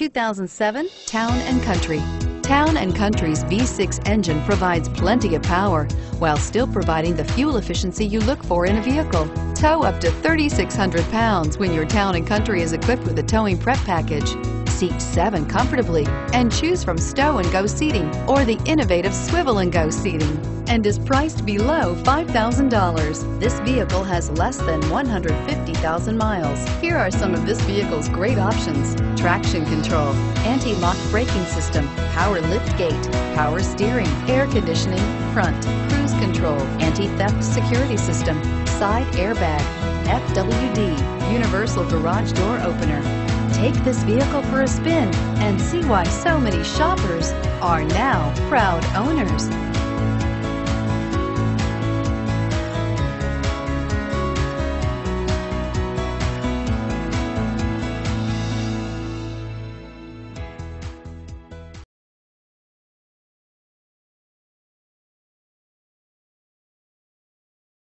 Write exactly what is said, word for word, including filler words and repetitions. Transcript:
two thousand seven Town and Country. Town and Country's V six engine provides plenty of power while still providing the fuel efficiency you look for in a vehicle. Tow up to thirty-six hundred pounds when your Town and Country is equipped with a towing prep package. Seat seven comfortably and choose from stow and go seating or the innovative swivel and go seating, and is priced below five thousand dollars. This vehicle has less than one hundred fifty thousand miles. Here are some of this vehicle's great options: traction control, anti-lock braking system, power lift gate, power steering, air conditioning, front, cruise control, anti-theft security system, side airbag, F W D, universal garage door opener. Take this vehicle for a spin and see why so many shoppers are now proud owners.